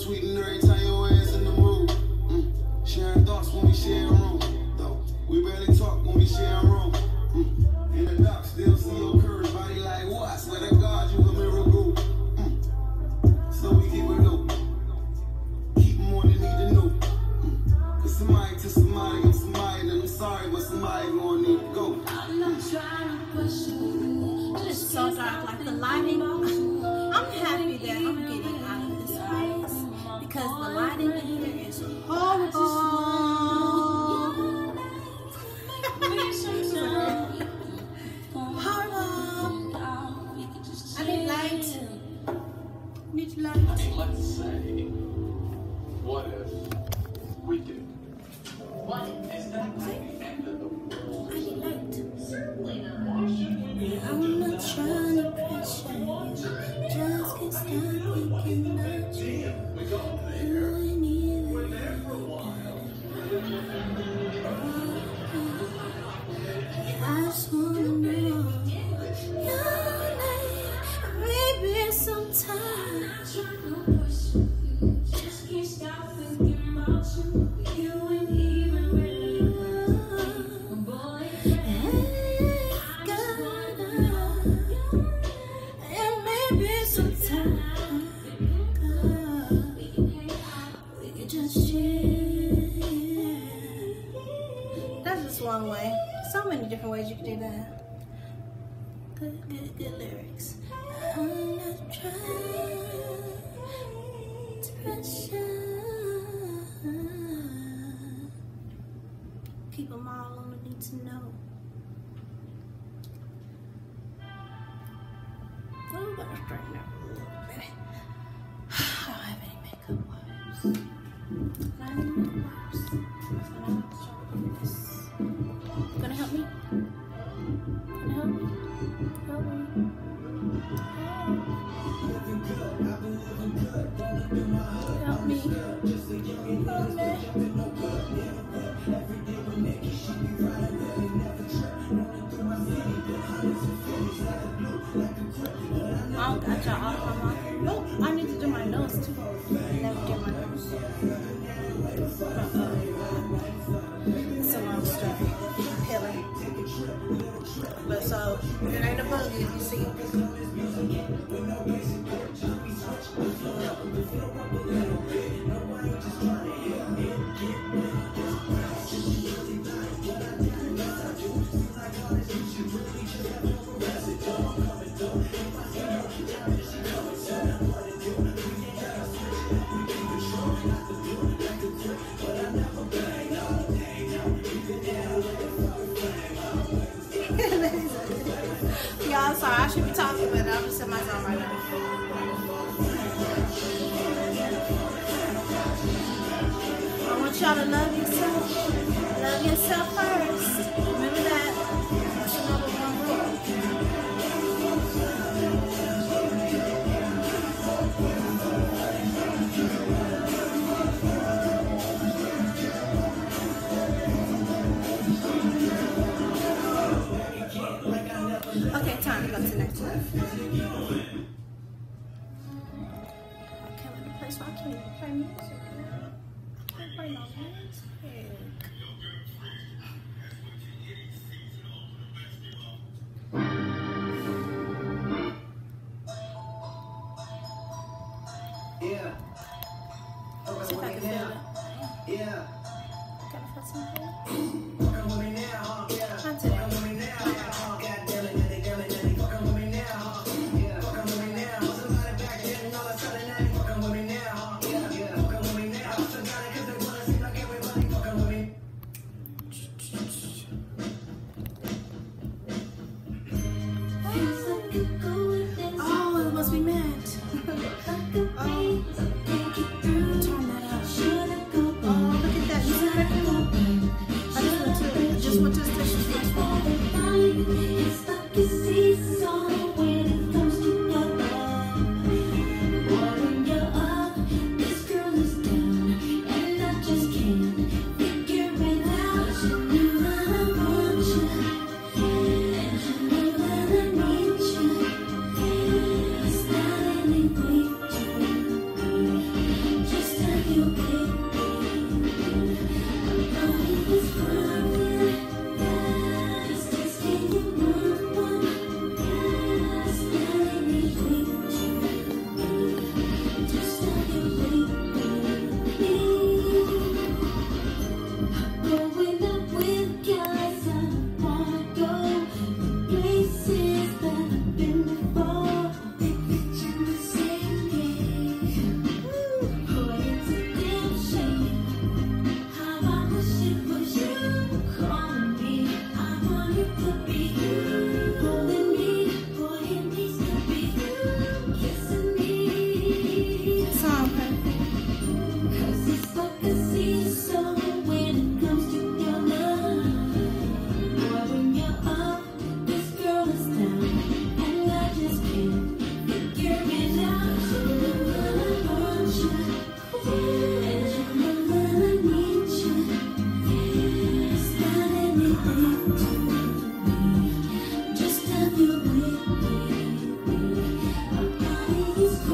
sweet and every time your ass in the mood. Sharing thoughts when we share a room. Though we barely talk when we share a room. In the dark, still see your curves, body like what? I swear to God, you a miracle. So we keep it low. Keep more than need to know. Cause somebody to somebody, I'm somebody, and I'm sorry, but somebody gonna need to go. I'm not trying to push you. It's so dark, like the lighting. I'm happy that I'm getting out of this place because the lighting in here is horrible. I need light. Need light. Let's say, what if we do? What is that like the end of the world? I need light. Certainly not. Why should we be I'm not trying to pressure you. Just can't stop thinking about you. We go there. You and you. We're there for a while. I just wanna know your name, maybe sometimes. Just can't stop thinking about you. You ain't even ready. Boy, and maybe sometimes we could just chill. That's just one way. So many different ways you can do that. Good lyrics. I'm not trying to pressure. Keep them all on the need to know. I'm gonna straighten up a little bit. I don't have any makeup wipes. Not any makeup wipes. So now I'm trying to do this. Gonna help me? Gonna help me? Help me. Help me. I don't got y'all off my mouth. Nope, I need to do my nose too. Never do my nose. It's a long story. Pillar. But so, it ain't a buggy if you see it. Y'all, sorry, I should be talking, but I'm just in my zone right now. I want y'all to love yourself. Love yourself first. Remember that. That's your number one rule. Okay, time to go to the next one. I can't let the place where I can't even play music. I can't play no music. Yeah. See if I can feel it. Yeah. Gotta feel something. Fucking with me now, huh? Yeah. Not today. Fucking with me now, huh? God damn it, daddy, damn it, daddy. Fucking with me now, huh? Yeah. Fucking with me now. Somebody back there, you know that's how they name. Fucking with me now, huh? Yeah. Yeah. Fucking with me now. Somebody, cause they wanna seem like everybody. Fucking with me. Oh, it must be mad. Oh.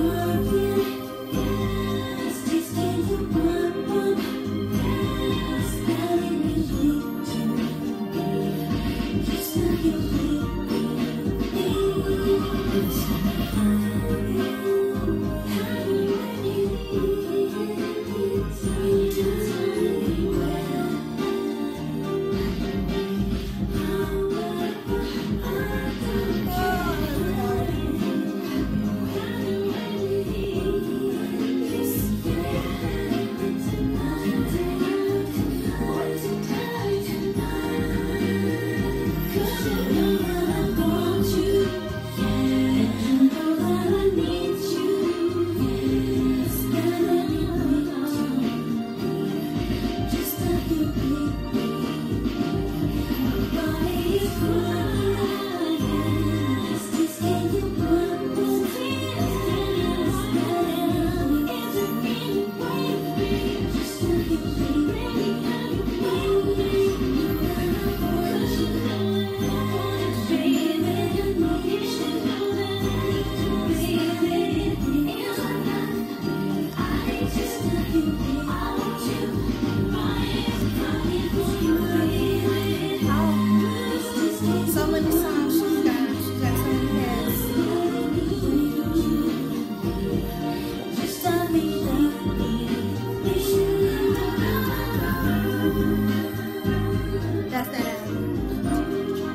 So many songs she's got so many hits. That's that album.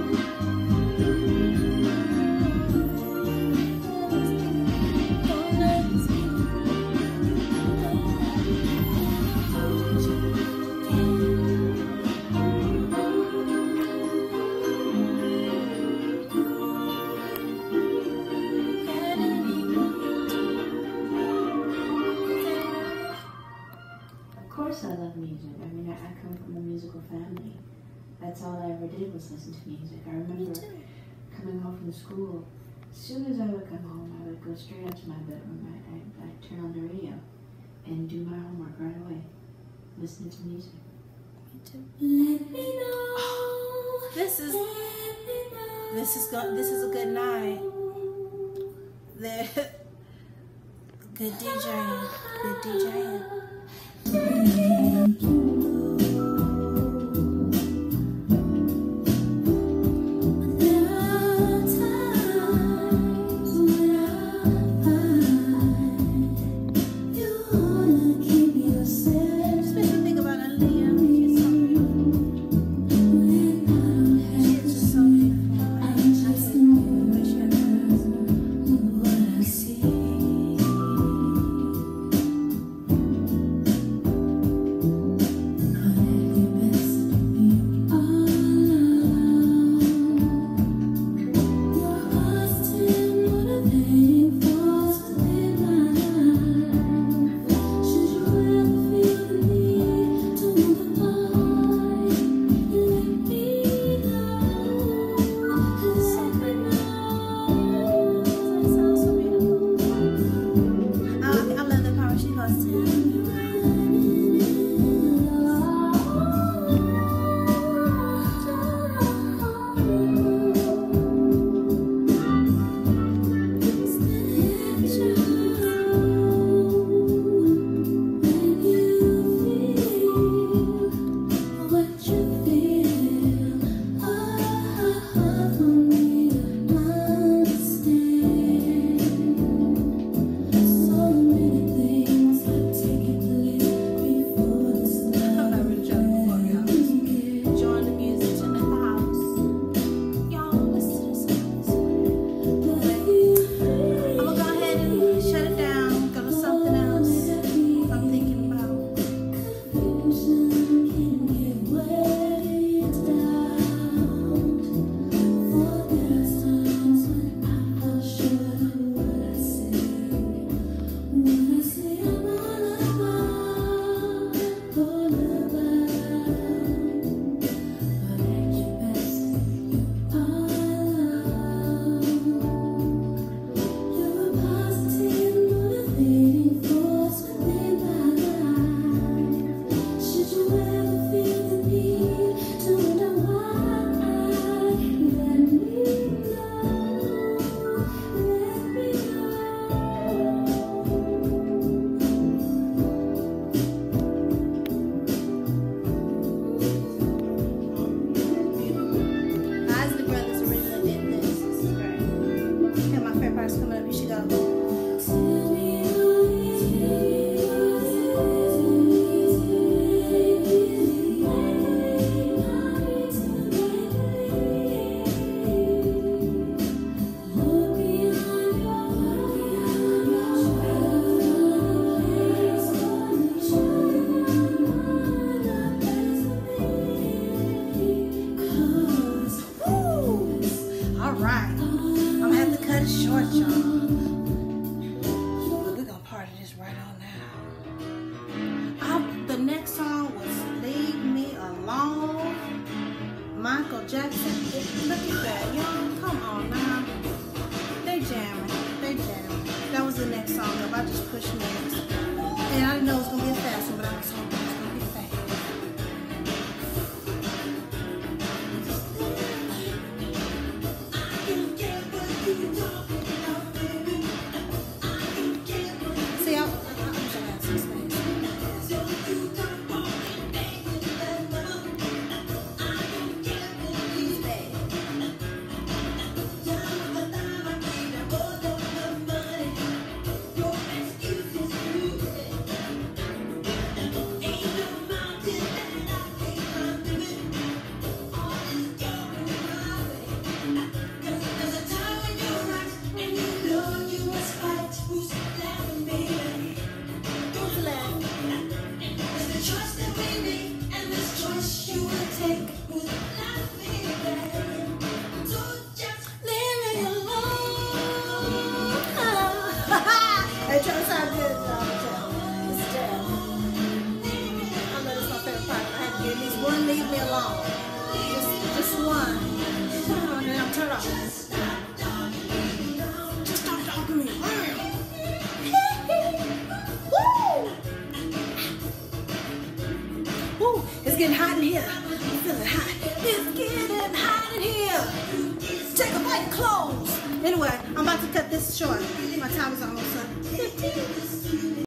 Of course I love music. I mean, I come from a musical family. That's all I ever did was listen to music. I remember coming home from school. As soon as I would come home, I would go straight up to my bedroom. I'd turn on the radio and do my homework right away, listening to music. Let me know. This is a good night. Good DJing. Good DJing. Just makes me think about Aaliyah. She's just so beautiful. right on now. The next song was Leave Me Alone. Michael Jackson. Look at that, y'all. Come on now. They jamming. That was the next song. If I just pushed next. And I didn't know it was going to be a fast one, but I was hoping it was going to be fast. See, I wish I had some space. It turns out good, y'all. It's still. I know it's my favorite part. I had to get at least one Leave Me Alone. Just one. And then I'll turn off. Just stop talking to me. Woo! Woo! It's getting hot in here. I'm feeling hot. It's getting hot in here. Take off all your clothes. Anyway, I'm about to cut this short. My time is almost up.